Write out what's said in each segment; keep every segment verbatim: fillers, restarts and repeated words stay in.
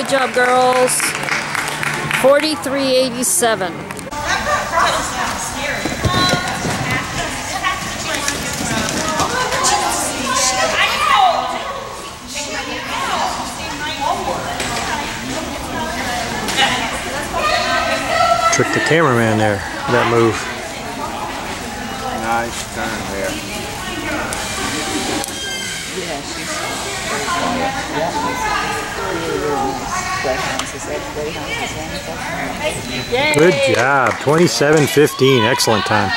job, girls. forty-three eighty-seven. Tricked the cameraman there, that move. Nice turn there. Good job. twenty-seven fifteen. Excellent time.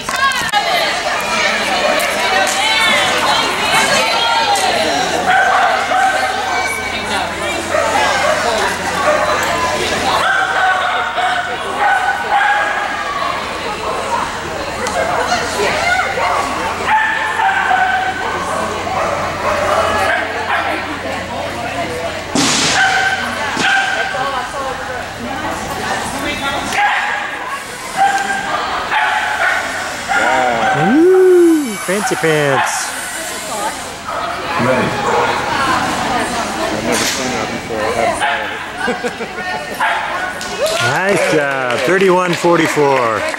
Woo! Fancy pants. I've never seen that before. I haven't Nice job. thirty-one forty-four.